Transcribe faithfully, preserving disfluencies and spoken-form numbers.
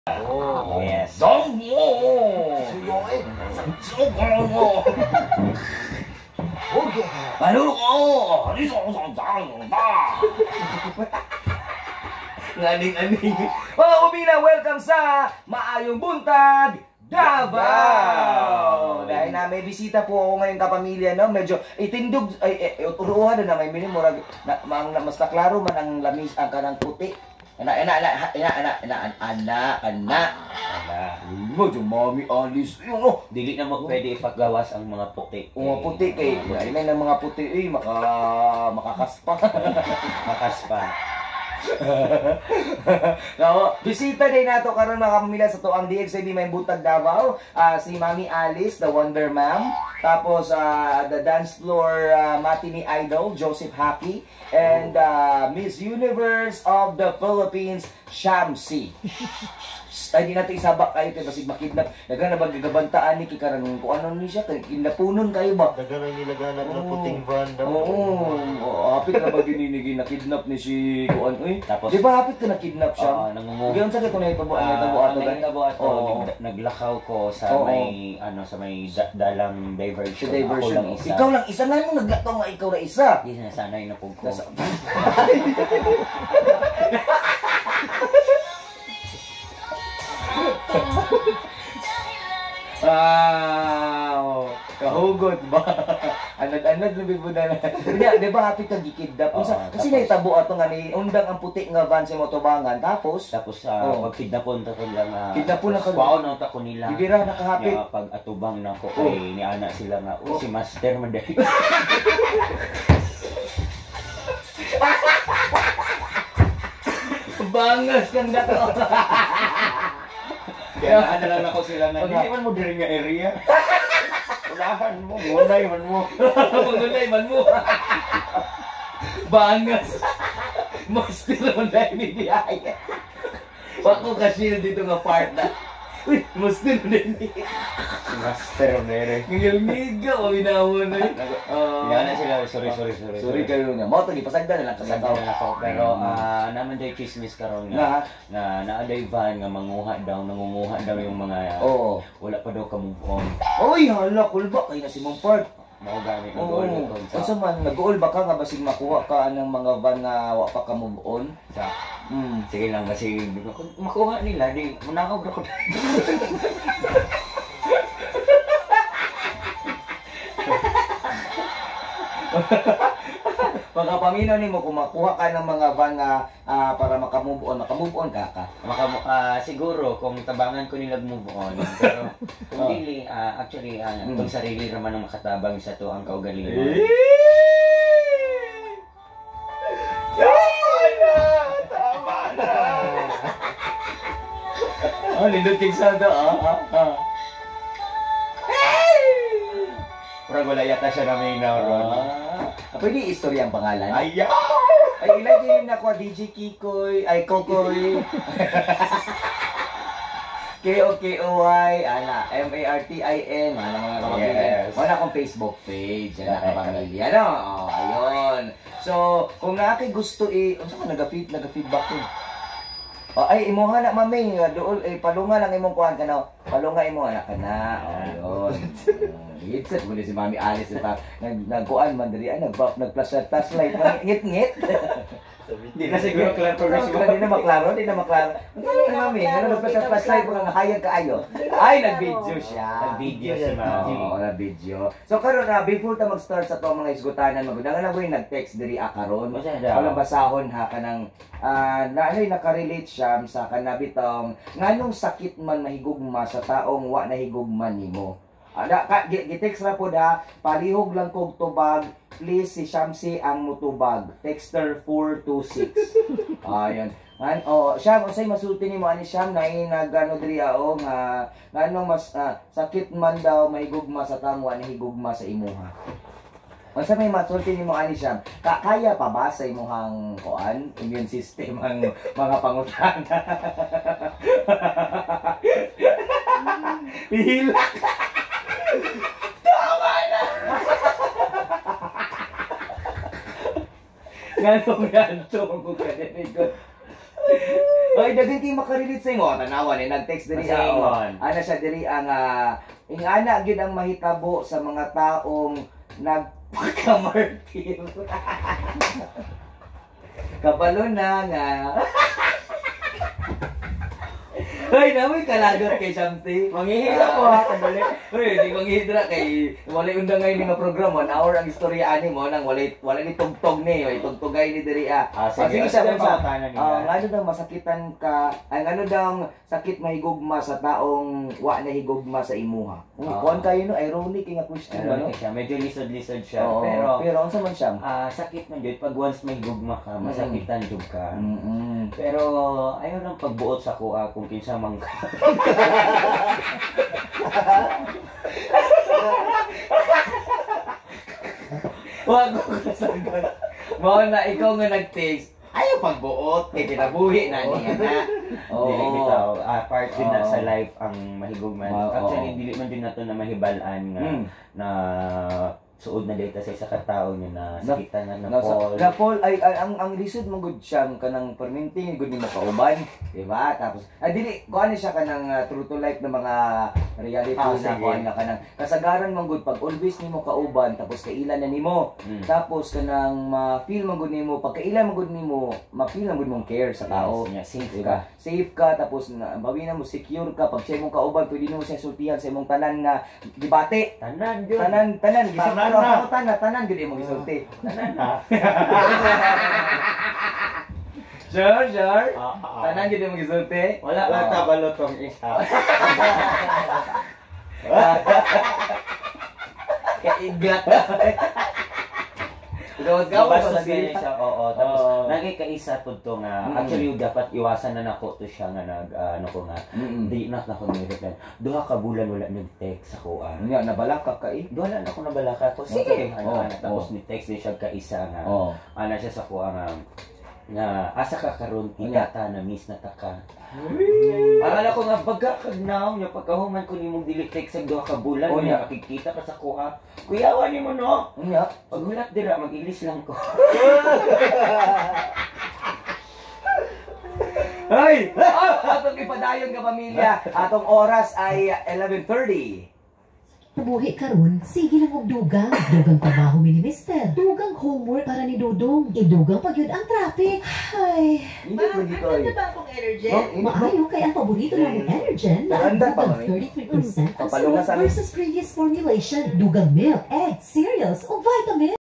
Oh, Yes. Dong mo! Suyo eh! Suyo mo! Okay. Ano ko? Dito ako sa dang da! Nganing-aning. Mga kumina, welcome sa Maayong Buntag, Davao! Dahil na may bisita po ako ngayon kapamilya, no? Medyo itindog, ay, ay, uturuhan na may minimurag, na, ma, na, mas naklaro man ang lamis, ang kanang puti. Ana, ana, ana, ana, ana, ana, ana, ana, ana. Mo, yung mami, alis, yun, oh. Dili na mo pwede ipagawas ang mga puti. Mga puti kay, ay na ng mga puti, eh, maka, makakaspa. Makaspa. No, bisita din nato karon mga pamilya sa tuang D X I D may Buntag Davao, uh, si Mami Alice, the Wonder Ma'am, tapos uh, the dance floor uh, matinee idol Joseph Haki, and uh, Miss Universe of the Philippines Shamsi. Ay di natin isabak kayo kay basig makidnap. Dagan na bagagabantaan ni kikarang kung ano ni siya kay kidnapunon kayo ba? Dagan ang nilaganap ng puting van daw. Oo. Oh, hapit na ba gininigi nakidnap ni si kuan oy? Tapos di ba hapit ka nakidnap siya? Oo, nangunguha. Ganun sa kito na itabo ang itabo Ah, ato ang gani. nahitabo ato, Oo. nag- naglakaw ko sa Oo. may ano sa may da- dalang Si diversion. diversion. Ako lang isa. Ikaw lang isa na mo naglakaw nga ikaw na isa. Di sinasanay na po ko. Nasa Wow! Kahugot ba? Anad-anad na bibuda na. Hindi, di ba happy kang gikidnap? Oo, Unsa- Kasi tapos- naitabo ato nga ni undang ang puti nga van sa motobangan. Tapos, Tapos sa Oo. pag kidnapon ta ko lang uh, Kidnapon na ka- Kwaon na ta ko nila. bibira nakahapit. Ya, pag atubang na ko kay ni ana sila nga, oh, si Master man dahil. Bangas kang dato. Kaya ano lang ako sila nga, Okay. hindi man mo diri nga area. Unahan mo, ngunay man mo. Pagulay man mo. Bangas. Master mo na inibiyaya. Wako ka shield dito nga part na. Uy, master mo na inibiyaya. Si Master man dahil. Ngil-ngiga o inawon na yun. Ah. Yan na sila, sorry, sorry, sorry. Sorry kayo nga. Mo to gipasagda na lang Kasama kasagaw. na ako, pero ah, naman daw chismis karon nga, nga naaday van nga manguha daw, nangunguha daw yung mga, Oo. wala pa daw ka-move on. Oy, hala, kulba kayo na si Mong Part. Mao gamit ng Oo. goal ko Unsa man nag-goal ba ka nga basig makuha ka ng mga van na wa pa ka move on? sa Hmm. sige lang kasi kung makuha nila di munakaw ra ko. Pagkapaminaw nimo kung makuha ka ng mga van nga ah, para maka-move on, maka-move on ka ka. Maka, ah, siguro kung tabangan ko nila move on, pero kung dili ah, actually ah, Mm. kung sarili raman ang makatabang sa to ang kaugalingon. Tama na! Tama na! Oh, lindot king sound ah. ah, ah. Pero wala yata siya na may ron. Ah, pwede istorya ang pangalan? Ayaw! Ay, ilagay na ko D J Kikoy, ay Kokoy. K O K O Y, ala, M A R T I N, mga mga kapamilya. Yes. Wala akong Facebook page, yan na Correct, kapamilya. Ano? Oh, ayun. So, kung na kay gusto i, ano ka nag-feed, nag-feedback ko. Oh, ay, imuha na mami, dool, eh, palunga lang imong kuhan ka na. Palunga imong anak ka na. Oh, ayun. Hitset mo si Mami Alice ita nag nagkuan man diri nag nag-flash flashlight ngit-ngit. Hindi na siguro klaro Pero hindi na maklaro, hindi na maklaro. Ano na mami, ano nag-flash flashlight mo nga hayag kaayo. Ay nag-video siya. Nag-video si Mami. Oo, nag-video. So karon na before ta mag-start sa to mga isgutanan magudangan na boy nag-text diri a karon. Basta daw. Walang basahon ha kanang ah na ano naka-relate siya sa kanabitong nganong sakit man mahigugma sa taong wa nahigugma nimo. Ada ka gi-text ra pod ha, palihog lang kog tubag, please si Shamsi ang mutubag. Texter four two six. Ayun. Ngan oh, Sham, unsay masulti nimo ani Sham na nagano diri o nga nganong mas ah, sakit man daw mahigugma sa tamo ni higugma sa imuha. Unsa may masulti nimo ani Sham? Ka kaya pa ba sa imuhang kuan immune system ang mga pangutana? Hilak. Tama na! Ganong ganto ko kaninig ko. Ay, daghan kay makarelate sa imo. Tanawan eh nag-text diri sa imo. Ana siya diri ang uh, ingana gyud ang mahitabo sa mga taong nagpakamartir. Kabalo na nga. Ay, namoy kalagot kay Shamsi. Manghihira ko ha, kadali. Uy, di manghihira kay walay undang ngay nga programa. Naor ang istorya ani mo nang walay walay ni tugtog ni, way tugtogay ni diri ah. Ah, sige, siya sige, sa pangutanan nila. Ah, ngano daw masakitan ka, ay ngano daw sakit mahigugma sa taong wa na higugma sa imuha. Kung Ah. kuan kayo no, ironic nga question Pero ano? siya, medyo lisod-lisod siya. Oo, Pero, pero unsa man siya? ah, sakit man yun. Pag once may gugma ka, masakitan jud ka. Mm. Pero, ayaw lang pagbuot sa kuha kung kinsa mang ka. Wag ko kasagot. Mao na ikaw nga nag-text. Ayaw pagbuot, kay kinabuhi na niya na. Dili bitaw. Ah, part din na Oo. sa life ang mahigugman. Oo. Actually, dili man din nato na mahibalaan nga Mm. na suod na data sa isa ka tao niya na Na- sakitan na na Nasa, fall. na Paul ay, ay ang ang lisod mo gud siya kanang perminting gud ni makauban, di ba? Tapos ay dili kuan siya kanang uh, true to life na mga reality Ah, na sige. kuan nga kanang kasagaran man gud pag always nimo kauban tapos kailan na nimo. Mm. Tapos kanang ma-feel man gud nimo pag kailan man gud nimo ma-feel man gud mong care sa tao. Yes, yeah, safe Diba? ka. Safe ka tapos na bawi na mo secure ka pag siya imong kauban pwede nimo siya sultihan sa imong tanan nga gibati. Tanan yun. Tanan tanan gisip Tanan pero na. ako tanan tanan gud imong gisulti. Tanan na. Sure, sure. Ah, ah, ah. Tanan gid imong gisulti. Wala Ah. lang kabalo tong isa. Kaigat. Gawat-gawat Basta sa sa dili. siya, oo. Tapos, Oo. nagkikaisa po to nga, Mm. actually, dapat iwasan na nako to siya nga nag, ah, ano ko nga, Mm. di na ako nag-reply. Duha ka bulan wala nag-text ako, ah. Nga nabala ka kay. Duha na ako nabalaka ko. Sige, ano, Oo, ano. Tapos, oo. ni-text din siya kaisa nga. Oh. Ana siya sa kuha nga, nga, asa ka karon Nga. kita na miss na ta ka. Akala ko nga baga kag naong nya pagkahuman ko nimong dili text sa duha ka bulan Oh, nya nya. makikita ka sa kuha. Kuyawan nimo no. Unya. Paghulat dira mag-ilis lang ko. Ay! Ah, atong ipadayon ka pamilya. Atong oras ay eleven thirty. Nabuhi karon, sige lang og dugang. Dugang trabaho mi ni Mister. Dugang homework para ni Dudong. Idugang pagyud ang traffic. Ay, Hindi ko dito ay. ba akong energy? No, hindi ko. maayo kay ang paborito namong Energen na ang Maganda pa, dugang mami. thirty-three percent ang Papalungan sulat sa amin. versus previous formulation. Dugang milk, egg, cereals o vitamin.